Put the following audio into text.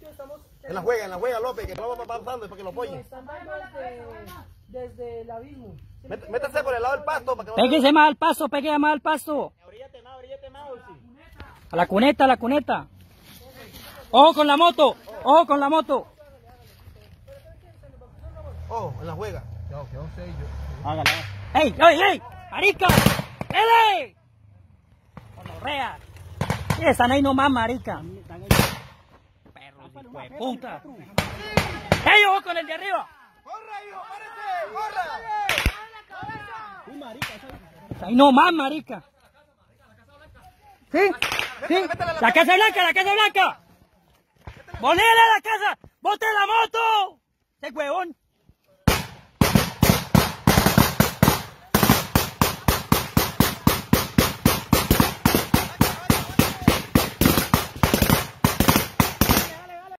En la juega, López, que vamos pasando para que lo apoyen. Están dando desde el abismo. Métase por el lado del pasto para que no... Péguese más al pasto, péguese más al pasto. A la cuneta, a la cuneta. Ojo con la moto, ojo con la moto. Ojo, en la juega. Hágala. ¡Ey, ey, ey! ¡Marica! ¡Ele! ¡Conorrea! Sí, están ahí nomás, marica. Perros, hijo de puta. ¡Ey, ojo con el de arriba! ¡Corra, hijo! ¡Párate! ¡Corra! Ahí nomás, marica. ¿Sí? ¿Sí? ¡La Casa Blanca, la Casa Blanca! ¡Ponele a la casa! ¡Bote la moto! ¡Ese huevón!